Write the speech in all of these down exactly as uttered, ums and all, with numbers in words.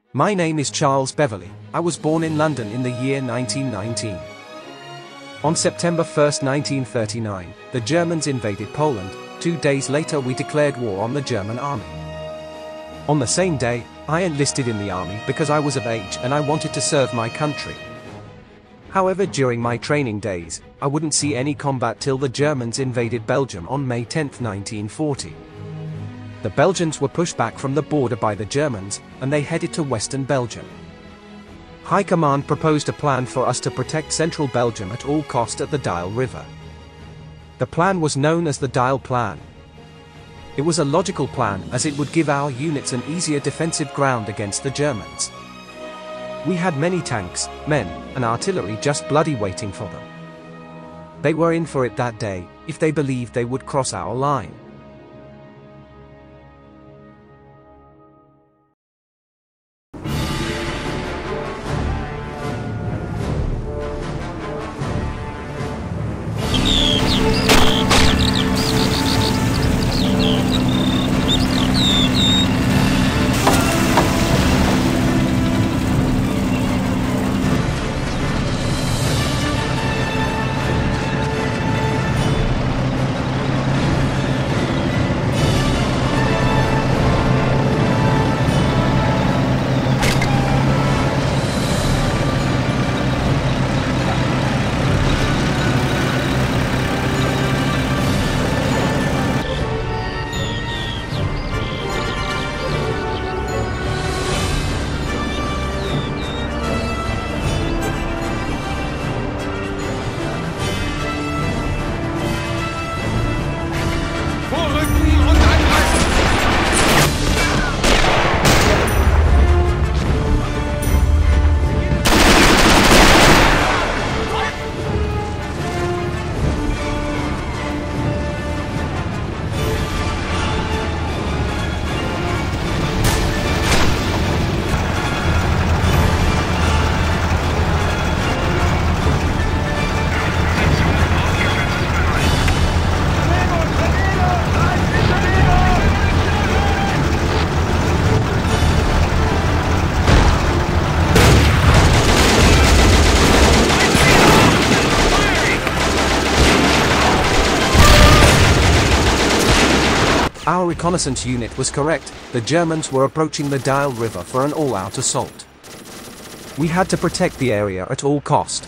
My name is Charles Beverly. I was born in London in the year nineteen nineteen. On September first, nineteen thirty-nine, the Germans invaded Poland. Two days later we declared war on the German army. On the same day, I enlisted in the army because I was of age and I wanted to serve my country. However, during my training days, I wouldn't see any combat till the Germans invaded Belgium on May tenth, nineteen forty. The Belgians were pushed back from the border by the Germans, and they headed to western Belgium. High Command proposed a plan for us to protect central Belgium at all cost at the Dyle River. The plan was known as the Dyle Plan. It was a logical plan as it would give our units an easier defensive ground against the Germans. We had many tanks, men, and artillery just bloody waiting for them. They were in for it that day, if they believed they would cross our line. Our reconnaissance unit was correct. The Germans were approaching the Dyle River for an all-out assault. We had to protect the area at all cost.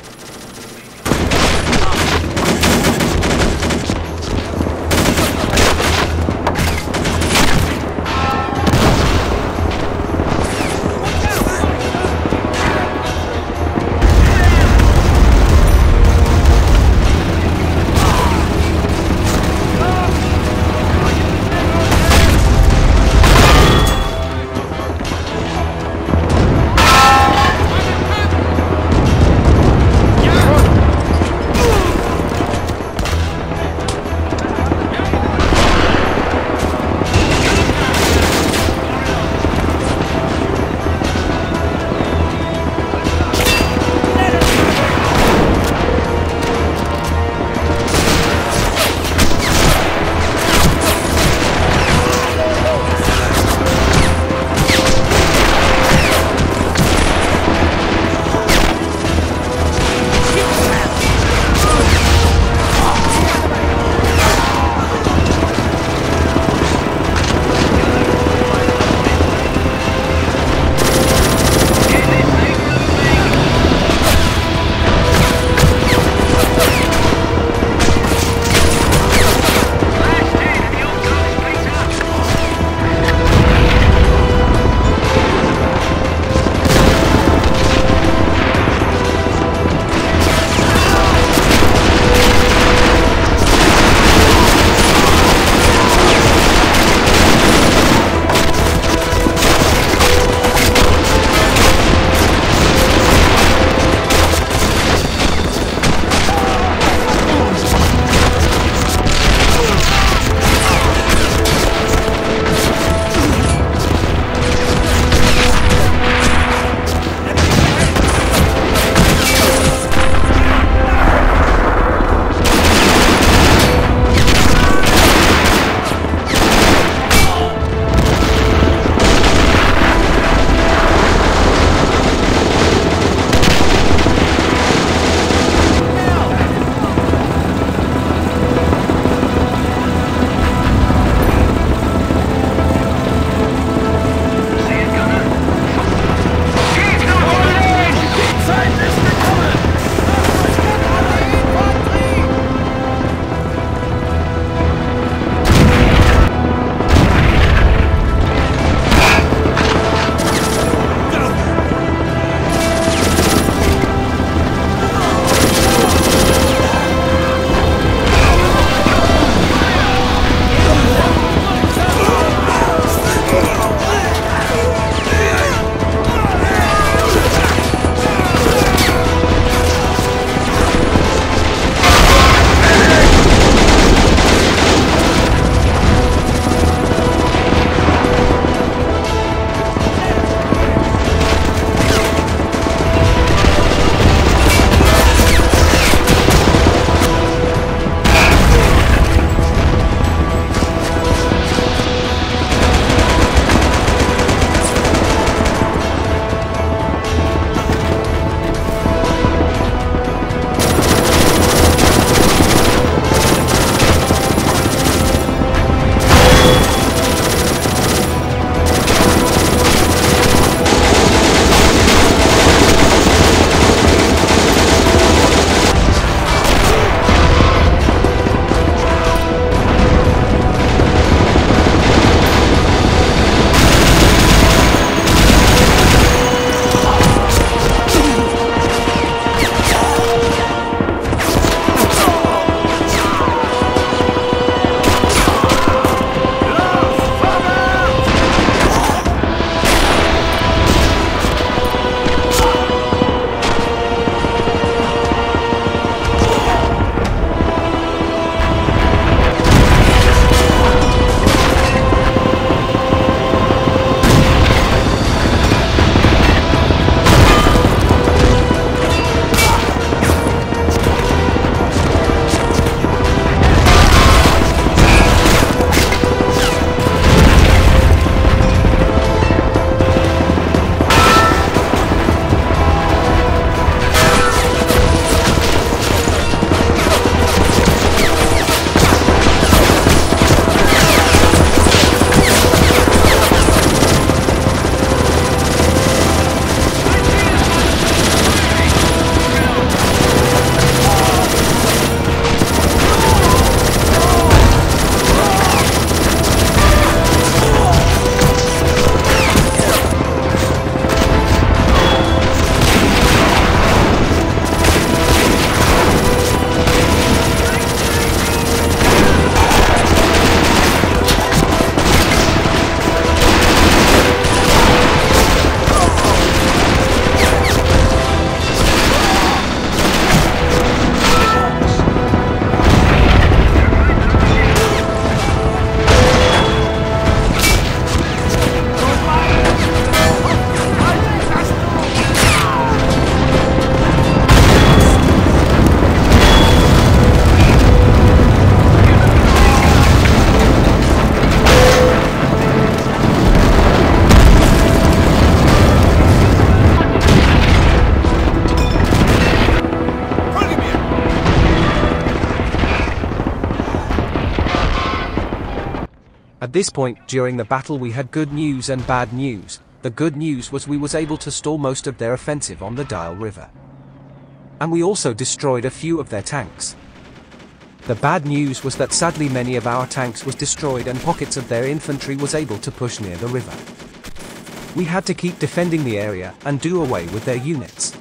At this point, during the battle, we had good news and bad news. The good news was we was able to stall most of their offensive on the Dyle River. And we also destroyed a few of their tanks. The bad news was that sadly many of our tanks was destroyed and pockets of their infantry was able to push near the river. We had to keep defending the area and do away with their units.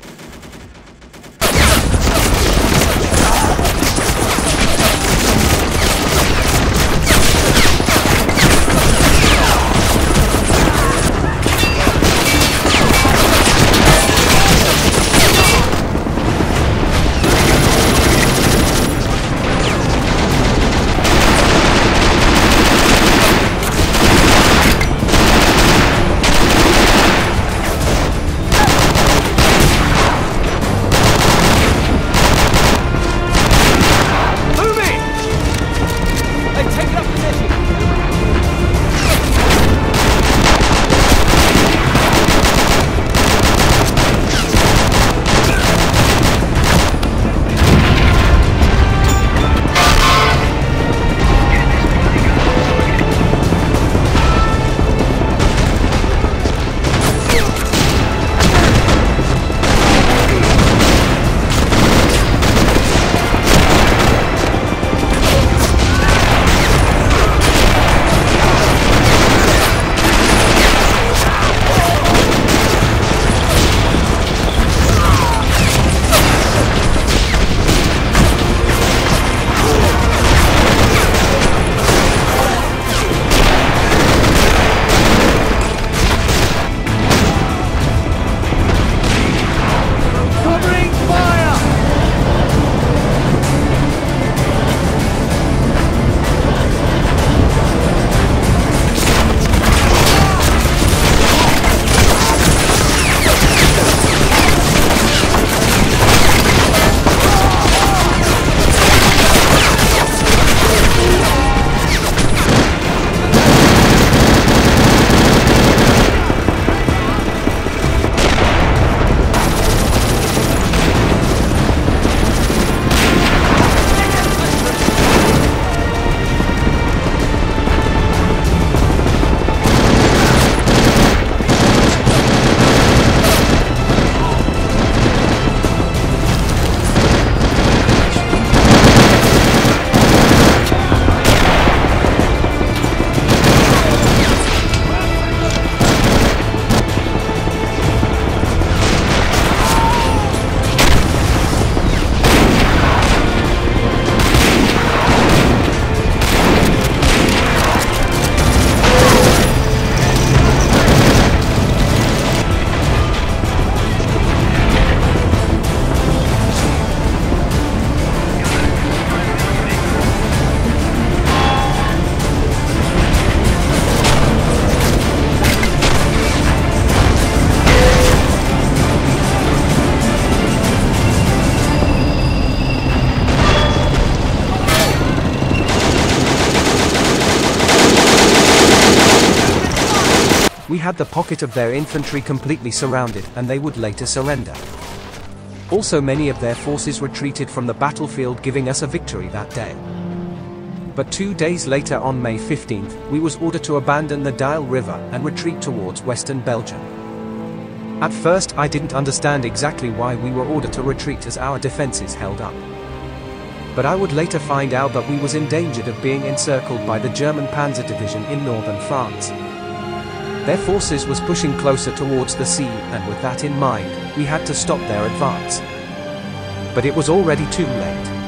We had the pocket of their infantry completely surrounded, and they would later surrender. Also, many of their forces retreated from the battlefield, giving us a victory that day. But two days later, on May fifteenth, we was ordered to abandon the Dyle River and retreat towards western Belgium. At first, I didn't understand exactly why we were ordered to retreat, as our defenses held up. But I would later find out that we was endangered of being encircled by the German Panzer Division in northern France. Their forces was pushing closer towards the sea, and with that in mind, we had to stop their advance. But it was already too late.